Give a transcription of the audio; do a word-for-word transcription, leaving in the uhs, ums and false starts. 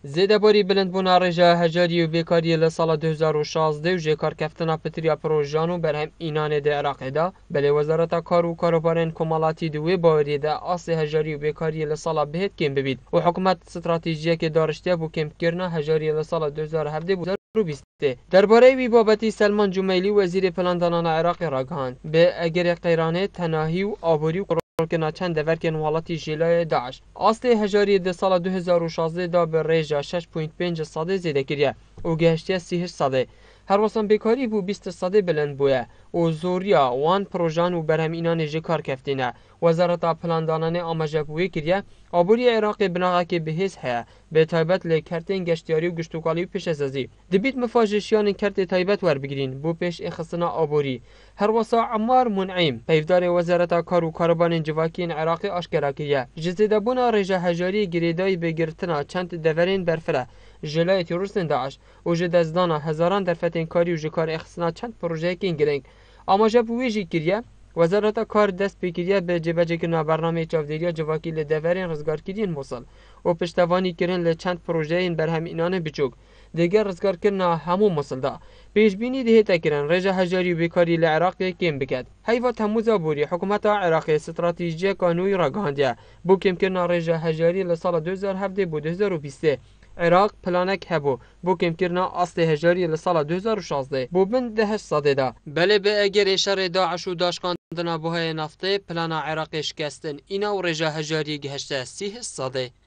زیده باری بلند بونا رجا هجاری و بیکاری لسال دو هزار و شانزده و جکار کفتنا پتریا پروژانو برهم اینان ده عراق دا بله وزارت کار و کاروبارن کمالاتی دوی باوری ده آس هجاری و بیکاری لسال بهت کم ببید و حکومت استراتژیه که دارشته بو کم کرنا هجاری لسال دو هزار و هفده بو درباره وی بابتی سلمان جمیلی وزیر پلاندانان عراق راگهاند به اگر قیرانه تناهی و آبوری و که چند دورکن والاتی جلای داعش آسته هجاری ده سال دو هزار و شانزده دا به ریجا شش و پنج صده زیده کریه و گهشتی سی و هشت صده هر وصل بیکاری بو بیست صده بلند بویه و زوریا وان پروژان و برهم اینان جکار کفتینه وزارت پلاندانانه آماجه بوی کریه آبوری عراق بناغه که بهیز هیا به تایبت لکرتین گشتیاری و گشتوکالی و پیش ازازی دبیت مفاجشیان کرت تایبت ور بگیرین بو پیش اخصنا آبوری هر وصا عمار منعیم پیفدار وزارت کار و کاربان جواکین عراق آشکرا کریه جزیده بونا رجا هجاری گریدای بگیرتنا چند دورین برفره جلای تروریستن داعش و جدازدانا هزاران درفتین کاری و جکار اخصنا چند پروژه کین گرنگ آماجه بویجی کریه وزارت کار دست بکریه به جبهه برنامه چاودیریا جواکی لدورین رزگار کردین موصل و پشتوانی کردن لچند پروژه این برهم اینان بچوک دیگر رزگار کردن همو موصل دا پیش بینی ده تکرن رجا هجاری و بیکاری لعراق کم بکد هیوا تموز بوری حکومت عراق استراتژی قانونی را گاندیا بو کم کردن رجا هجاری لسال دو هزار و هفده بو دو هزار و بیست عراق پلانک هبو بو کم کردن اصل هجاری لسال دو هزار و شانزده بو بن ده صده دا بله به اگر اشاره داعش و داشکان دنا بوهای نفته پلانا عراق شکستن اینا و رجا هجاری گهشته سی صده